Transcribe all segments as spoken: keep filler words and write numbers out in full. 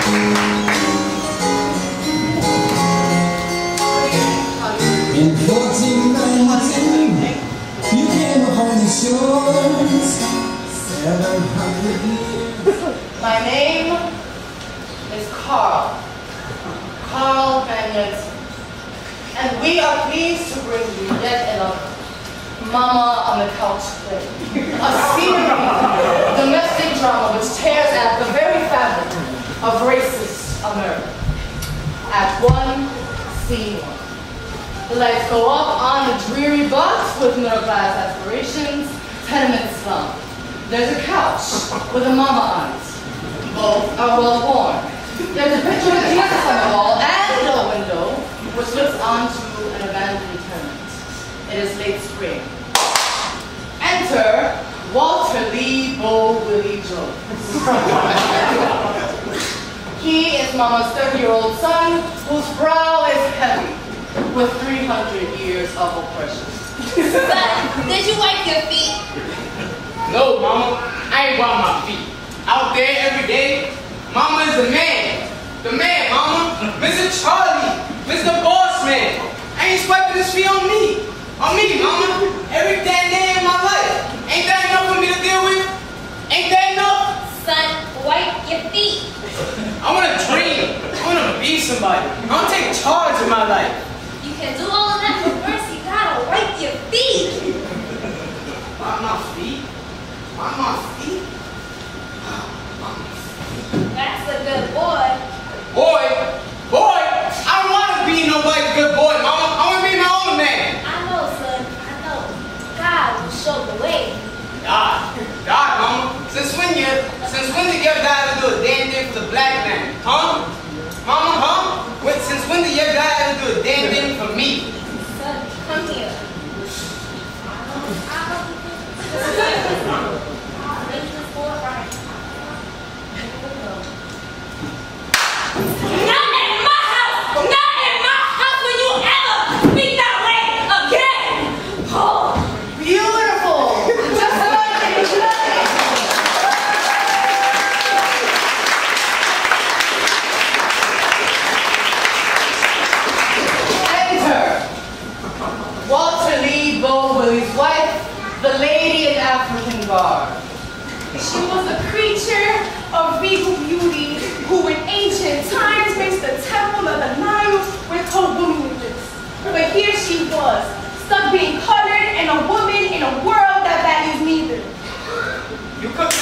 In fourteen nineteen, you came upon the shores, seven hundred years. My name is Carl, Carl Bennett, and we are pleased to bring you yet another Mama on the Couch play, a series domestic drama which tears at the very fabric of racist America. Act one, scene one. The lights go up on the dreary box with middle class aspirations, tenement slum. There's a couch with a mama on it. Both are well worn. There's a picture of Jesus on the wall and a window which looks onto an abandoned tenement. It is late spring. Enter Walter Lee Bo Willie Jones. He is Mama's thirty-year-old son whose brow is heavy with three hundred years of oppression. Son, did you wipe your feet? No, Mama, I ain't wipe my feet. Out there every day, Mama is the man. The man, Mama. Mister Charlie, Mister Boss Man. I ain't swiping his feet on me. On me, Mama. Every damn day in my life. Ain't that enough for me to deal with? Ain't that enough? Son, wipe your feet. I want to dream. I want to be somebody. I want to take charge of my life. You can do all of that, but first you gotta wipe your feet. Wipe my feet? Wipe my feet? That's a good boy. Boy? Boy? I don't want to be nobody's good boy, Mama. I want to be my own man. I know, son. I know. God will show the way. God. God, Mama. Since when you, since when did your God ever do a damn thing for the black man? Huh? Mama, huh? Wait, since when did your God ever do a damn thing for me? Son, come here. Not in my house! Not in my house will you ever speak that way again! Oh. Beautiful! Just like it! Enter Walter Lee Bo Willie's wife, the lady in African garb. She was a creature of regal beauty who in ancient times graced the temple of the Nile with her womanliness. But here she was, stuck being colored and a woman in a world that values neither. You cook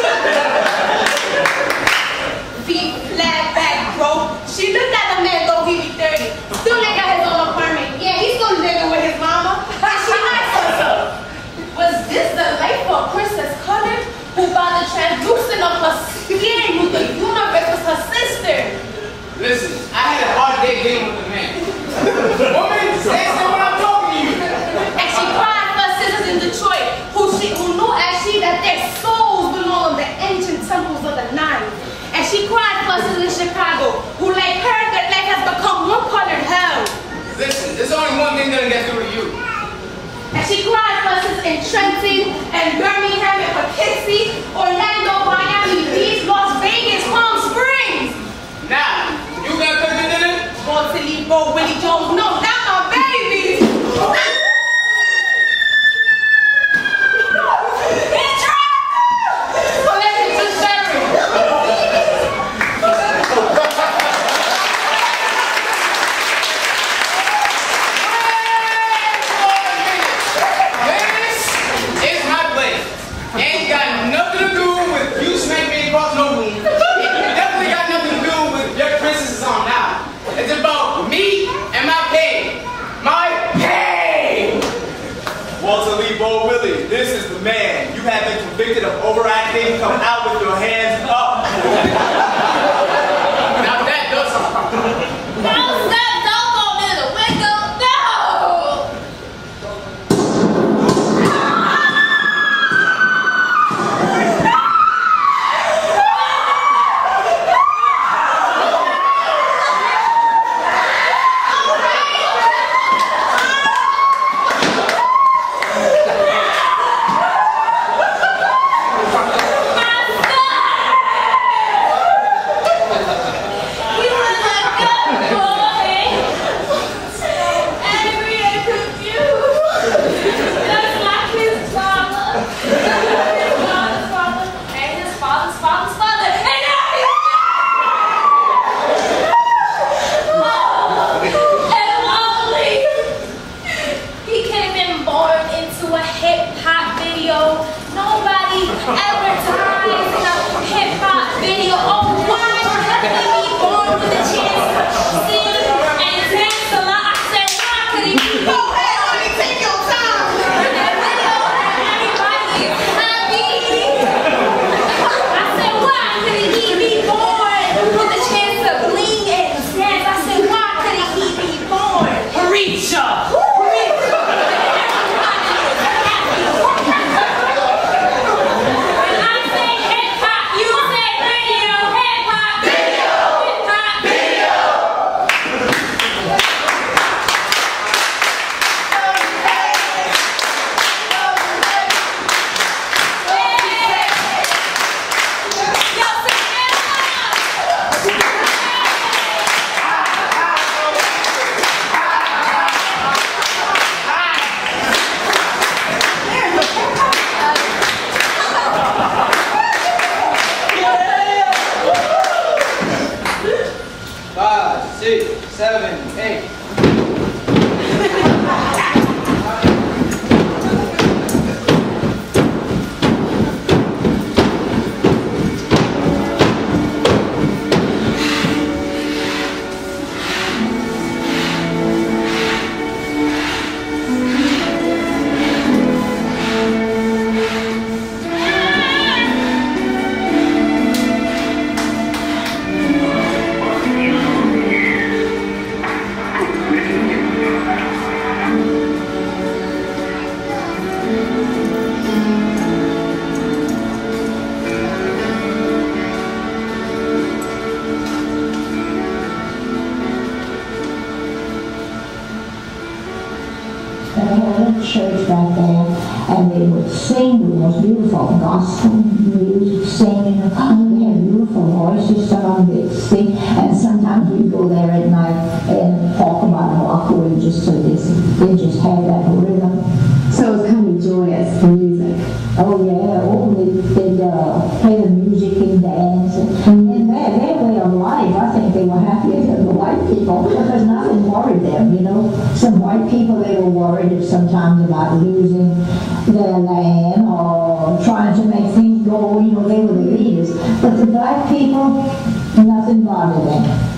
Feet flat back, bro. She looked at the man though he be thirty. Still ain't got his own apartment. Yeah, he's still living with his mama. And she asked herself, was this the life for a princess colored who by the translucent of her skin knew the universe was her sister? Listen, I had a hard day dealing with the man. Woman, that's not what I'm talking to you. And she cried for her sisters in Detroit, who she who knew as she that their souls belong in the ancient temples of the Nile. And she cried for her sisters in Chicago, who like her, that life has become one colored hell. Listen, there's only one thing that'll get through to you. And she cried for us in Trenton and Birmingham and Poughkeepsie, Orlando, Miami Beach, Las Vegas, Palm Springs. Now, you gonna cook the dinner? Walter Lee Bo Willie Jones, no, not my babies. So let's get to sharing. It's my place. Ain't got nothing to do with you smack me across no room. It definitely got nothing to do with your princesses on now. It's about me and my pay. My pay! Walter Lee Bo Willie, this is the man. You have been convicted of overacting. Come out with your hands up. Now that does something. Don't stop, don't go near the window. No! seven, eight. Church back there, and they would sing the most beautiful gospel music, singing. They had beautiful voices, some of them they'd sing, and sometimes we'd go there at night and talk about a walk away just so they, they just had that rhythm. So it was kind of joyous, the music. Oh yeah, oh, they, they'd uh, play the music and dance, and, and their, their way of life, I think they were happier than the white people, because nothing worried them, you know. Some white people, they were worried sometimes about losing their land or trying to make things go, you know, they were the leaders. But the black people, nothing bothered them.